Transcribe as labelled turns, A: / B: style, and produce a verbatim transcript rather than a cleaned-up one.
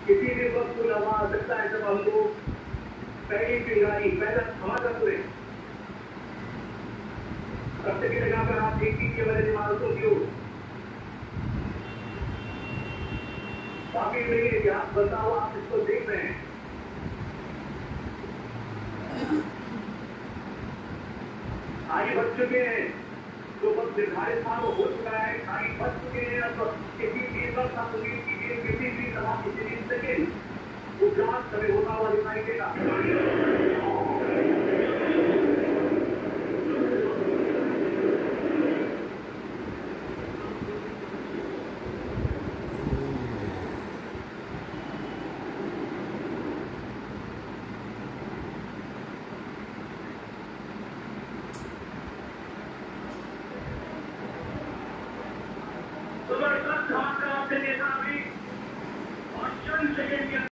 A: किसी भी वक्त कोई लम्हा आ सकता है जब हमको पहली चिंगारी पहला हमारा पूरे रक्त की लगाकर आप देखिए कि हमारे इमारतों की ओर बाकी नहीं इतिहास बता हुआ आप इसको देख रहे हैं। आगे बढ़ चुके हैं, जो वक्त निर्धारित था वो हो चुका है, आगे बढ़ चुके हैं। अब किसी चीज पर तस्वीर की किसी भी तरह किसी भी सेकेंड वो जांच समय होता हुआ दिखाई देगा।